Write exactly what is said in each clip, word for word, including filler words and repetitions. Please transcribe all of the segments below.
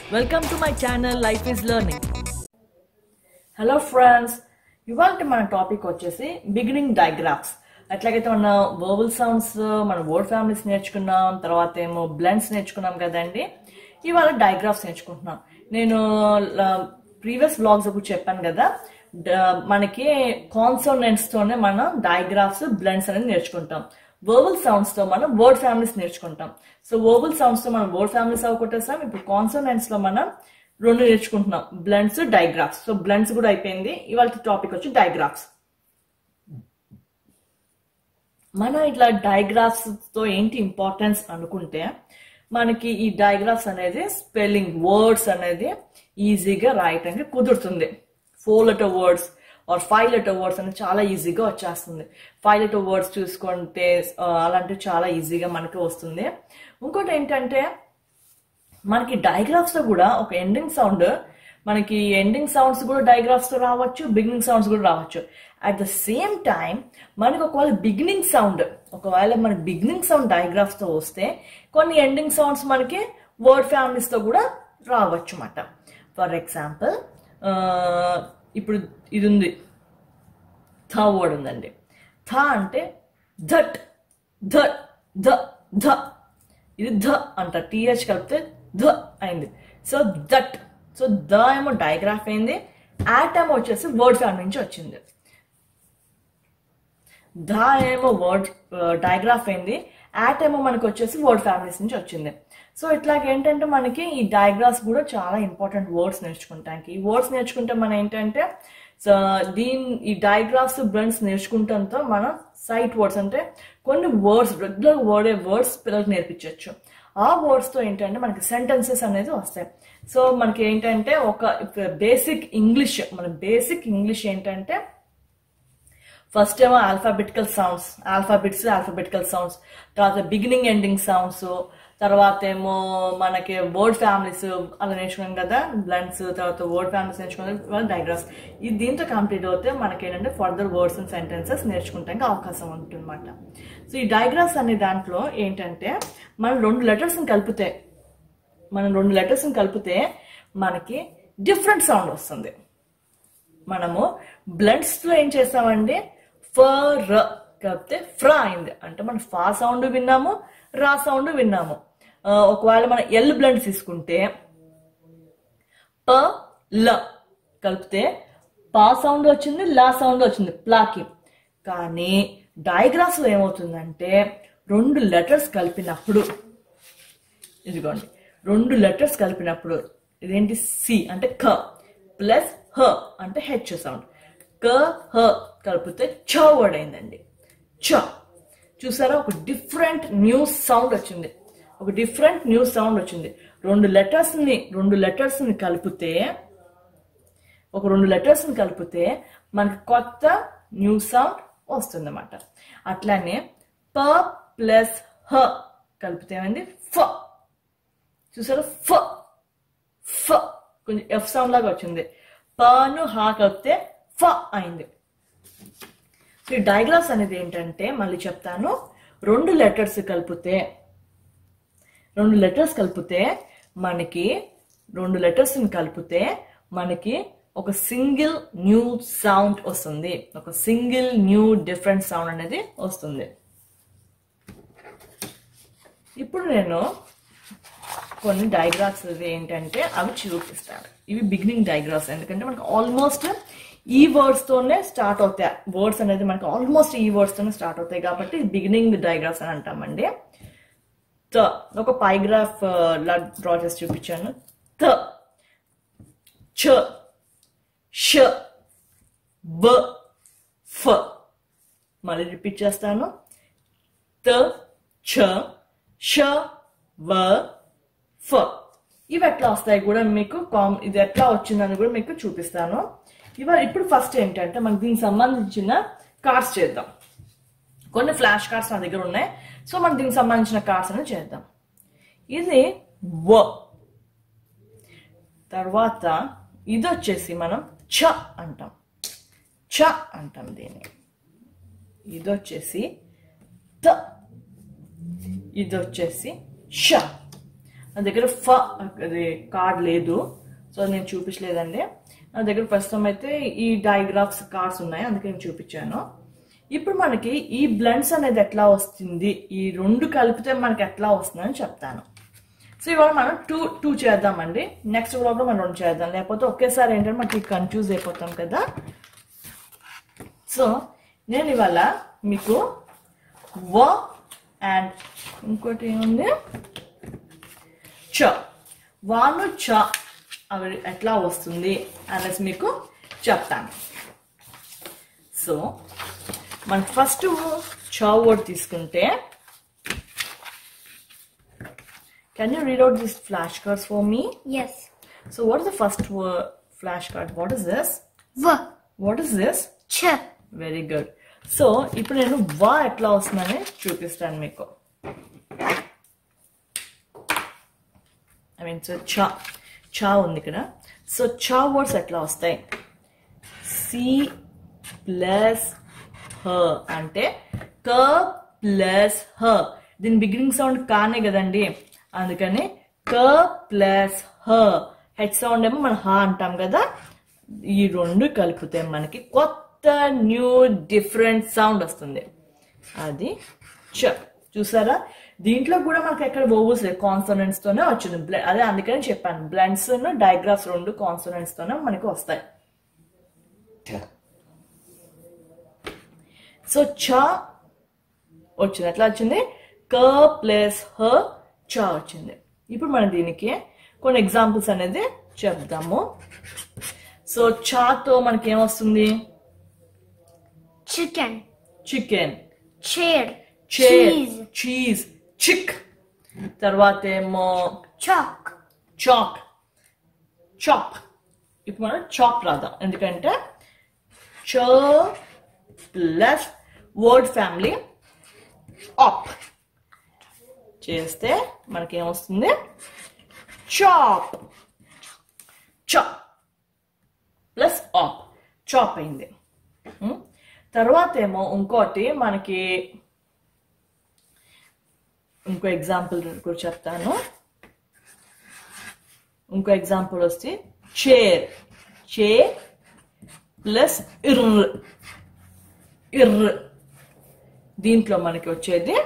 Welcome to my channel Life is Learning. Hello friends, ఇవాల్టి మన topic వచ్చేసి beginning digraphs. అట్లాగైతే మన వర్బల్ సౌండ్స్ మన వర్డ్ ఫ్యామిలీస్ నేర్చుకున్నాం, తర్వాత ఏమో బ్లెండ్స్ నేర్చుకున్నాం కదండి. ఇవాళ డైగ్రాఫ్స్ నేర్చుకుంటున్నాం. నేను ప్రీవియస్ బ్లాగ్స్ అప్పుడు చెప్పాను కదా, మనకి కాన్సోనెంట్స్ తోనే మనం డైగ్రాఫ్స్ బ్లెండ్స్ అనేది నేర్చుకుంటాం. వర్బల్ సౌండ్స్ తో మనం వర్డ్ ఫ్యామిలీస్ నేర్చుకుంటాం. సో వర్బల్ సౌండ్స్ తో మనం వర్డ్ ఫ్యామిలీస్ అవ్వకొట్టేసాం. ఇప్పుడు కాన్సోనెంట్స్ లో మనం రెండు నేర్చుకుంటున్నాం, బ్లెండ్స్, డైగ్రాఫ్స్. సో బ్లెండ్స్ కూడా అయిపోయింది. ఇవాళ టాపిక్ వచ్చి డైగ్రాఫ్స్. మనం ఇట్లా డైగ్రాఫ్స్ తో ఏంటి ఇంపార్టెన్స్ అనుకుంటే, మనకి ఈ డైగ్రాఫ్స్ అనేది స్పెల్లింగ్ వర్డ్స్ అనేది ఈజీగా రాయటానికి కుదురుతుంది. Four letter words or five letter words అనేది చాలా ఈజీగా వచ్చేస్తుంది. ఫైవ్ లెటర్ వర్డ్స్ చూసుకుంటే అలాంటివి చాలా ఈజీగా మనకి వస్తుంది. ఇంకోటి ఏంటంటే, మనకి డైగ్రాఫ్స్ లో కూడా ఒక ఎండింగ్ సౌండ్, మనకి ఎండింగ్ సౌండ్స్ కూడా డైగ్రాఫ్స్ తో రావచ్చు, బిగినింగ్ సౌండ్స్ కూడా రావచ్చు. అట్ ద సేమ్ టైం మనకి ఒకవేళ బిగినింగ్ సౌండ్ ఒకవేళ మనకి బిగినింగ్ సౌండ్ డైగ్రాఫ్స్ తో వస్తే, కొన్ని ఎండింగ్ సౌండ్స్ మనకి వర్డ్ ఫ్యామిలీస్ తో కూడా రావచ్చు అన్నమాట. ఫర్ ఎగ్జాంపుల్, ఇప్పుడు ఇది ఉంది, థ వర్డ్ ఉందండి. థ అంటే ధట్, ధ ధ ధ, ఇది ధ అంట. టీహెచ్ కలిపితే ధ అయింది. So that. సో ద ఏమో డైగ్రాఫ్ అయింది, యాట్ ఏమో వచ్చేసి వర్డ్ ఫ్యామిలీ నుంచి వచ్చింది. ధ ఏమో వర్డ్ డైగ్రాఫ్ అయింది, యాట్ ఏమో మనకి వచ్చేసి వర్డ్ ఫ్యామిలీస్ నుంచి వచ్చింది. సో ఇట్లాగ ఏంటంటే మనకి ఈ డైగ్రాఫ్స్ కూడా చాలా ఇంపార్టెంట్ వర్డ్స్ నేర్చుకుంటానికి. ఈ వర్డ్స్ నేర్చుకుంటే మనం ఏంటంటే, సో దీని ఈ డైగ్రాఫ్స్ బ్లెండ్స్ నేర్చుకుంటంతో మనం సైట్ వర్డ్స్ అంటే కొన్ని వర్డ్స్ రెగ్యులర్ వర్డ్ వర్డ్స్ పిల్లలకు నేర్పించవచ్చు. ఆ వర్డ్స్ తో ఏంటంటే మనకి సెంటెన్సెస్ అనేది వస్తాయి. సో మనకి ఏంటంటే ఒక బేసిక్ ఇంగ్లీష్, మన బేసిక్ ఇంగ్లీష్ ఏంటంటే, ఫస్ట్ ఏమో alphabetical sounds, alphabets alphabetical sounds, తర్వాత బిగినింగ్ ఎండింగ్ సౌండ్స్, తర్వాత ఏమో మనకి వర్డ్ ఫ్యామిలీస్ అలా నేర్చుకున్నాం కదా, బ్లెండ్స్, తర్వాత వర్డ్ ఫ్యామిలీస్ నేర్చుకున్నాం, డైగ్రాఫ్స్. ఇది దీంతో కంప్లీట్ అవుతే మనకి ఏంటంటే ఫర్దర్ వర్డ్స్ అండ్ సెంటెన్సెస్ నేర్చుకుంటానికి అవకాశం ఉంటుంది అన్నమాట. సో ఈ డైగ్రాఫ్స్ అనే దాంట్లో ఏంటంటే, మనం రెండు లెటర్స్ ని కలిపితే మనం రెండు లెటర్స్ ని కలిపితే మనకి డిఫరెంట్ సౌండ్ వస్తుంది. మనము బ్లెండ్స్ లో ఏం చేస్తామండి, ఫర్ కలిపితే ఫ్ర అయింది అంటే మనం ఫా సౌండ్ విన్నాము, రా సౌండ్ విన్నాము. ఒకవేళ మనం ఎల్ బ్లెండ్ తీసుకుంటే, ప ల కలిపితే పా సౌండ్ వచ్చింది, లా సౌండ్ వచ్చింది, ప్లాకి. కానీ డైగ్రాఫ్స్ లో ఏమవుతుందంటే, రెండు లెటర్స్ కలిపినప్పుడు, ఇదిగోండి రెండు లెటర్స్ కలిపినప్పుడు, ఇదేంటి సి అంటే క ప్లస్ హ అంటే హెచ్ సౌండ్, క హ కలిపితే చ వర్డ్ అయిందండి. చ చూసారా, ఒక డిఫరెంట్ న్యూ సౌండ్ వచ్చింది, ఒక డిఫరెంట్ న్యూ సౌండ్ వచ్చింది. రెండు లెటర్స్ ని రెండు లెటర్స్ ని కలిపితే ఒక రెండు లెటర్స్ ని కలిపితే మనకి కొత్త న్యూ సౌండ్ వస్తుంది అన్నమాట. అట్లానే ప ప్లస్ హ కలిపితే ఏమైంది, ఫ. చూసారా, ఫ ఫ కొంచెం ఎఫ్ సౌండ్ లాగా వచ్చింది. పను హా కలిపితే ఫ అయింది. సో ఈ డైగ్రాఫ్స్ అనేది ఏంటంటే, మళ్ళీ చెప్తాను, రెండు లెటర్స్ కలిపితే రెండు లెటర్స్ కలిపితే మనకి రెండు లెటర్స్ కలిపితే మనకి ఒక సింగిల్ న్యూ సౌండ్ వస్తుంది, ఒక సింగిల్ న్యూ డిఫరెంట్ సౌండ్ అనేది వస్తుంది. ఇప్పుడు నేను కొన్ని డైగ్రాఫ్స్ ఏంటంటే అవి చూపిస్తాను. ఇవి బిగినింగ్ డైగ్రాఫ్స్, ఎందుకంటే మనకి ఆల్మోస్ట్ ఈ వర్డ్స్ తోనే స్టార్ట్ అవుతాయి. వర్డ్స్ అనేది మనకి ఆల్మోస్ట్ ఈ వర్డ్స్ తోనే స్టార్ట్ అవుతాయి కాబట్టి బిగినింగ్ డైగ్రాఫ్స్ అని అంటామండి. త ఒక పైగ్రాఫ్ లా డ్రా చేసి చూపించాను. త, చ, ష, బ, ఫ. మళ్ళీ రిపీట్ చేస్తాను. త, చ, ష, వ, ఫ. ఇవి ఎట్లా వస్తాయి కూడా మీకు, ఇది ఎట్లా వచ్చిందని కూడా మీకు చూపిస్తాను. ఇవాళ ఇప్పుడు ఫస్ట్ ఏంటంటే, మనకి దీనికి సంబంధించిన కార్డ్స్ చేద్దాం. కొన్ని ఫ్లాష్ కార్డ్స్ నా దగ్గర ఉన్నాయి. సో మనం దీనికి సంబంధించిన కార్డ్స్ అనేది చేద్దాం. ఇది వ. తర్వాత ఇది వచ్చేసి మనం చ అంటాం, చ అంటాం దీన్ని. ఇది వచ్చేసి త, ఇది వచ్చేసి ష. నా దగ్గర ఫ అది కార్డ్ లేదు, సో నేను చూపించలేదండి. నా దగ్గర ప్రస్తుతం అయితే ఈ డైగ్రాఫ్స్ కార్డ్స్ ఉన్నాయి, అందుకే నేను చూపించాను. ఇప్పుడు మనకి ఈ బ్లెండ్స్ అనేది ఎట్లా వస్తుంది, ఈ రెండు కలిపితే మనకి ఎట్లా వస్తుందని చెప్తాను. సో ఇవాళ మనం టూ టూ చేద్దామండి, నెక్స్ట్ వ్లాగ్లో మనం రెండు చేద్దాం, లేకపోతే ఒకేసారి ఏంటంటే మనకి కన్ఫ్యూజ్ అయిపోతాం కదా. సో నేను ఇవాళ మీకు వ అండ్ ఇంకోటి ఏముంది చ, వాను చ అవి ఎట్లా వస్తుంది అనేసి మీకు చెప్తాను. సో మన ఫస్ట్ చ వర్డ్ తీసుకుంటే, can you read out these flashcards for me? Yes. So what is the first word flashcard? What is this? V. What is this? Ch. Very good. So ఇప్పుడు నేను వా ఎట్లా వస్తుందని చూపిస్తాను మీకు. ఐ మీన్ సో చ చ ఉంది ఇక్కడ. సో చ వర్డ్స్ ఎట్లా వస్తాయి? సి ప్లస్ హ అంటే క ప్లస్ హ. దీని బిగినింగ్ సౌండ్ కానే కదండి, అందుకని క ప్లస్ హ. హెడ్ సౌండ్ ఏమో మనం హ అంటాం కదా. ఈ రెండు కలిపితే మనకి కొత్త న్యూ డిఫరెంట్ సౌండ్ వస్తుంది, అది చ. చూసారా, దీంట్లో కూడా మనకి ఎక్కడ వోవెల్స్ లేదు, కాన్సోనెంట్స్ తోనే వచ్చింది. అదే అందుకని చెప్పాను, బ్లెండ్స్ డైగ్రాఫ్స్ రెండు కాన్సోనెంట్స్ తోనే మనకి వస్తాయి. సో చ వచ్చింది, ఎట్లా వచ్చింది? క ప్లస్ హ చ వచ్చింది. ఇప్పుడు మనం దీనికి కొన్ని ఎగ్జాంపుల్స్ అనేది చెప్దాము. సో చాతో మనకి ఏమొస్తుంది? Chicken. Chicken, Chair. Chair, Cheese. Cheese, chick. తర్వాత ఏమో Chalk. Chalk, chop. ఇప్పుడు మనం చాప్ రాద్దాం, ఎందుకంటే చ ప్లస్ వర్డ్ ఫ్యామిలీ ఆప్ చేస్తే మనకి ఏమొస్తుంది? Chop. Chop plus op, chop అయింది. తర్వాత ఏమో ఇంకోటి మనకి ఇంకో ఎగ్జాంపుల్ కూడా చెప్తాను. ఇంకో ఎగ్జాంపుల్ వస్తే చైర్, చే ప్లస్ ఇర్ర, ఇర్ర. దీంట్లో మనకి వచ్చేది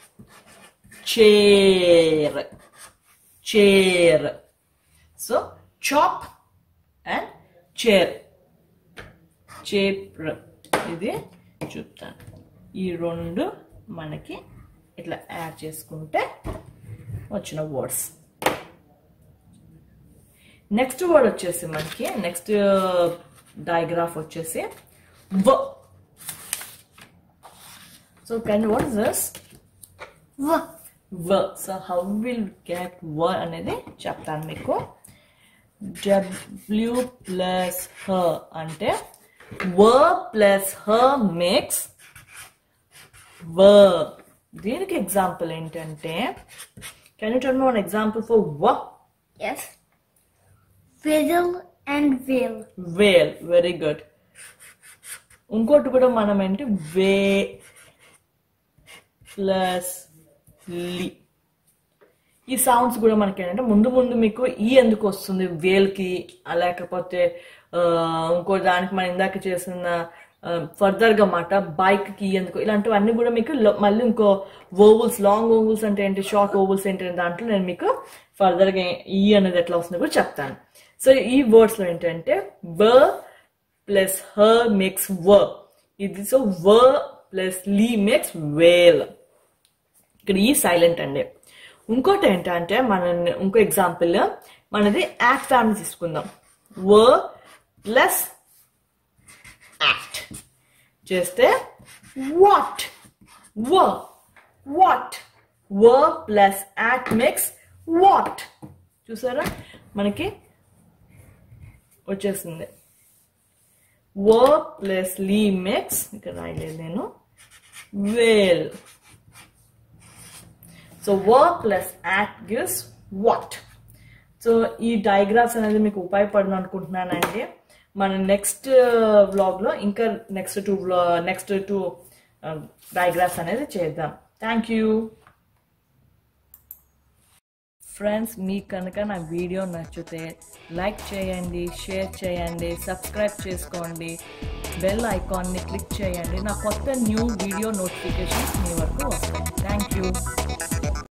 chair, chair. So chop and chair, చేప్ర. ఇది చూపుతాను. ఈ రెండు మనకి ఇట్లా యాడ్ చేసుకుంటే వచ్చిన వర్డ్స్. నెక్స్ట్ వర్డ్ వచ్చేసి మనకి నెక్స్ట్ డయాగ్రాఫ్ వచ్చేసి వ. So can what is this? V. వ. సో హౌ విల్ గెట్ వ అనేది చెప్తాను మీకు. డబ్ల్యూ ప్లస్ హ అంటే వ ప్లస్ హ మేక్స్ వ. దీనికి ఎగ్జాంపుల్ ఏంటంటే, can you tell me one example for వ? Yes. Fiddle and veil. Whale, very good. ఇంకోటి కూడా మనం ఏంటి, వే ప్లస్ లి. ఈ సౌండ్స్ కూడా మనకి ఏంటంటే ముందు ముందు మీకు ఈ ఎందుకు వస్తుంది వేల్కి, లేకపోతే ఇంకో దానికి మనం ఇందాక చేసిన ఫర్దర్ గా మాట బైక్ కి ఎందుకు, ఇలాంటివన్నీ కూడా మీకు మళ్ళీ ఇంకో ఓవల్స్, లాంగ్ ఓవల్స్ అంటే ఏంటి, షార్ట్ ఓవల్స్ ఏంటి, దాంట్లో నేను మీకు ఫర్దర్ గా ఈ అనేది ఎట్లా వస్తుందో కూడా చెప్తాను. సో ఈ వర్డ్స్ లో ఏంటంటే వ ప్లస్ హ మేక్స్ వ, ఇది. సో వ ప్లస్ లీ మేక్స్ వేల్. ఇక్కడ ఈ సైలెంట్ అండి. ఇంకోటి ఏంటంటే మన ఇంకో ఎగ్జాంపుల్ మనది యాక్ట్ ఫ్యామిలీ తీసుకుందాం. వ ప్లస్ యాక్ట్ చేస్తే వాట్, వ వాట్. వ ప్లస్ యాక్ట్ మేక్స్ వాట్. చూసారా, మనకి వచ్చేసింది. వ ప్లస్ లీ మేక్స్, ఇక్కడ రాయలేదు నేను, వేల్. సో వ plus act gives what. So ఈ డయాగ్రాఫ్స్ అనేది మీకు ఉపయోగపడను అనుకుంటున్నానండి. మన నెక్స్ట్ వ్లాగ్ లో ఇంకా next two next two digraphs అనేది చేద్దాం. Thank you. ఫ్రెండ్స్ మీకు కనుక నా వీడియో నచ్చితే లైక్ చేయండి, షేర్ చేయండి, సబ్స్క్రైబ్ చేసుకోండి, బెల్ ఐకాన్ని క్లిక్ చేయండి. నా కొత్త న్యూ వీడియో నోటిఫికేషన్స్ మీ వరకు వస్తాయి. Thank you.